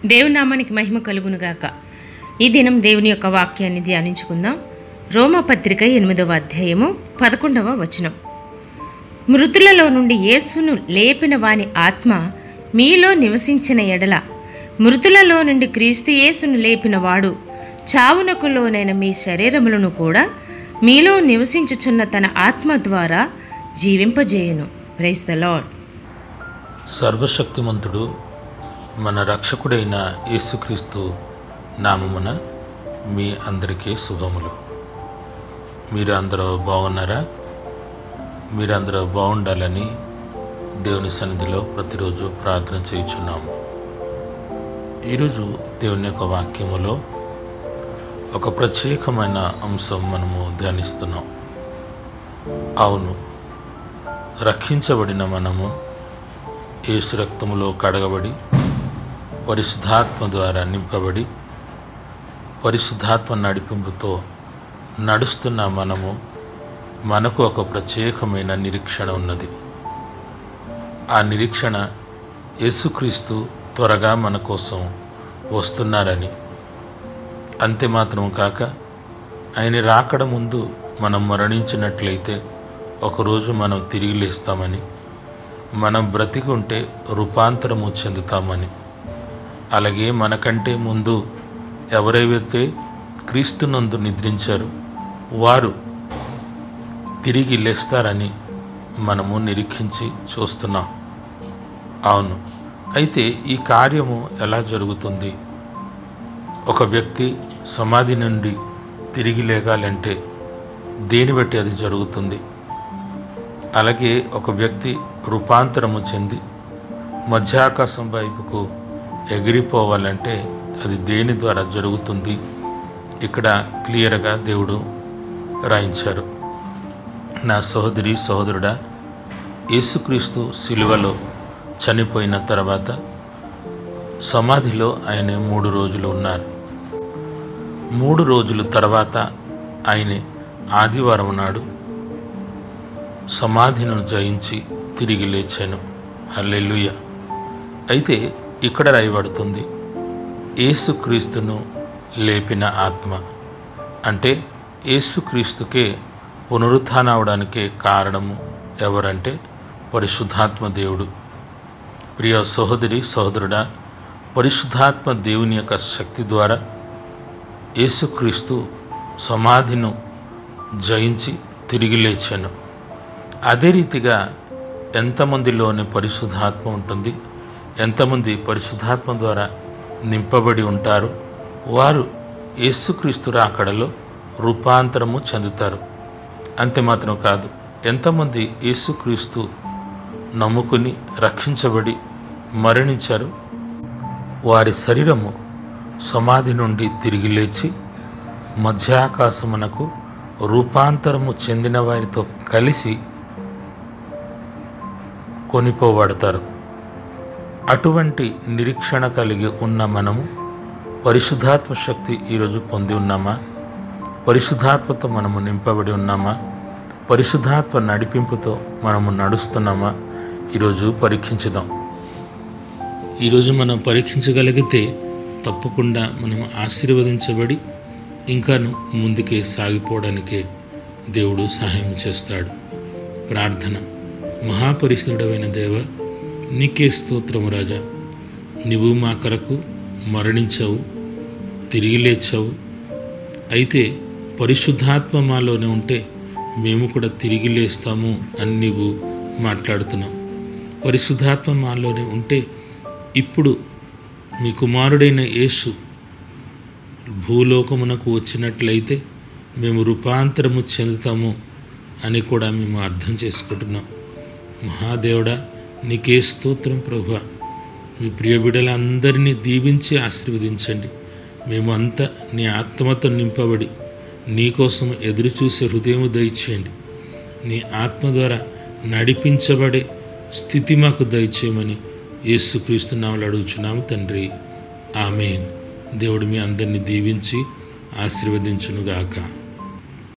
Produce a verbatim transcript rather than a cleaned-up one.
దేవుని నామానికి మహిమ కలుగునుగాక. ఈ దినం దేవుని యొక్క వాక్యాన్ని ధ్యానించుకుందాం. రోమాపత్రిక ఎనిమిదవ అధ్యాయము పదకొండవ వచనం. మృతులలో నుండి యేసును లేపిన వాని ఆత్మ మీలో నివసించిన ఎడల, మృతులలో నుండి క్రీస్తు యేసును లేపిన వాడు చావునకు లోనైన మీ శరీరములను కూడా మీలో నివసించుచున్న తన ఆత్మ ద్వారా జీవింపజేయును. Praise the lord. సర్వశక్తిమంతుడు మన రక్షకుడైన యేసుక్రీస్తు నామమున మీ అందరికీ శుభములు. మీరు అందరూ బాగున్నారా? మీరందరూ బాగుండాలని దేవుని సన్నిధిలో ప్రతిరోజు ప్రార్థన చేయుచున్నాము. ఈరోజు దేవుని యొక్క వాక్యములో ఒక ప్రత్యేకమైన అంశం మనము ధ్యానిస్తున్నాం. అవును, రక్షించబడిన మనము యేసు రక్తములో కడగబడి పరిశుద్ధాత్మ ద్వారా నింపబడి పరిశుద్ధాత్మ నడిపింపుతో నడుస్తున్న మనము మనకు ఒక ప్రత్యేకమైన నిరీక్షణ ఉన్నది. ఆ నిరీక్షణ యేసుక్రీస్తు త్వరగా మన కోసం వస్తున్నారని. అంతే మాత్రం కాక ఆయన రాకడ ముందు మనం మరణించినట్లయితే ఒకరోజు మనం తిరిగి లేస్తామని, మనం బ్రతికి ఉంటే రూపాంతరము చెందుతామని, అలాగే మనకంటే ముందు ఎవరైతే క్రీస్తునందు నిద్రించారో వారు తిరిగి లేస్తారని మనము నిరీక్షించి చూస్తున్నాం. అవును, అయితే ఈ కార్యము ఎలా జరుగుతుంది? ఒక వ్యక్తి సమాధి నుండి తిరిగి లేగాలంటే దేని బట్టి అది జరుగుతుంది? అలాగే ఒక వ్యక్తి రూపాంతరము చెంది మధ్యాకాశం వైపుకు ఎగిరిపోవాలంటే అది దేని ద్వారా జరుగుతుంది? ఇక్కడ క్లియర్గా దేవుడు రాయించారు. నా సహోదరి సహోదరుడా, యేసుక్రీస్తు సిలువలో చనిపోయిన తర్వాత సమాధిలో ఆయన మూడు రోజులు ఉన్నారు. మూడు రోజుల తర్వాత ఆయన ఆదివారం నాడు సమాధిని జయించి తిరిగి లేచాను. హల్లెలూయా. అయితే ఇక్కడ రాయబడుతుంది యేసుక్రీస్తును లేపిన ఆత్మ. అంటే యేసుక్రీస్తుకే పునరుత్థానం అవడానికే కారణము ఎవరంటే పరిశుద్ధాత్మ దేవుడు. ప్రియ సహోదరి సహోదరుడా, పరిశుద్ధాత్మ దేవుని యొక్క శక్తి ద్వారా యేసుక్రీస్తు సమాధిను జయించి తిరిగి లేచాను. అదే రీతిగా ఎంతమందిలోని పరిశుద్ధాత్మ ఉంటుంది, ఎంతమంది పరిశుద్ధాత్మ ద్వారా నింపబడి ఉంటారు, వారు యేసుక్రీస్తు రాకడలో రూపాంతరము చెందుతారు. అంతే మాత్రం కాదు, ఎంతమంది యేసుక్రీస్తు నమ్ముకుని రక్షించబడి మరణించారు, వారి శరీరము సమాధి నుండి తిరిగి లేచి మధ్యాకాశమునకు రూపాంతరము చెందిన వారితో కలిసి కొనిపోబడతారు. అటువంటి నిరీక్షణ కలిగి ఉన్న మనము పరిశుద్ధాత్మ శక్తి ఈరోజు పొంది ఉన్నామా? పరిశుద్ధాత్మతో మనము నింపబడి ఉన్నామా? పరిశుద్ధాత్మ నడిపింపుతో మనము నడుస్తున్నామా? ఈరోజు పరీక్షించుదాం. ఈరోజు మనం పరీక్షించగలిగితే తప్పకుండా మనం ఆశీర్వదించబడి ఇంకాను ముందుకే సాగిపోవడానికే దేవుడు సహాయం చేస్తాడు. ప్రార్థన. మహాపరిశుద్ధుడైన దేవ, నీకే స్తోత్రము రాజా. నీవు మా కొరకు మరణించావు, తిరిగి లేచావు. అయితే పరిశుద్ధాత్మ మాలోనే ఉంటే మేము కూడా తిరిగి లేస్తాము అని నీవు మాట్లాడుతున్నావు. పరిశుద్ధాత్మ మాలోనే ఉంటే ఇప్పుడు మీ కుమారుడైన యేసు భూలోకమునకు వచ్చినట్లయితే మేము రూపాంతరము చెందుతాము అని కూడా మేము అర్థం చేసుకుంటున్నాం. మహాదేవుడా, నీకే స్తోత్రం ప్రభువా. మీ ప్రియ బిడ్డలందరినీ దీవించి ఆశీర్వదించండి. మేము అంతా నీ ఆత్మతో నింపబడి నీకోసం ఎదురు చూసే హృదయము దయచేయండి. నీ ఆత్మ ద్వారా నడిపించబడే స్థితి మాకు దయచేయమని యేసుక్రీస్తు నామములో అడుగుచున్నాము తండ్రి. ఆమేన్. దేవుడు మీ అందరినీ దీవించి ఆశీర్వదించునుగాక.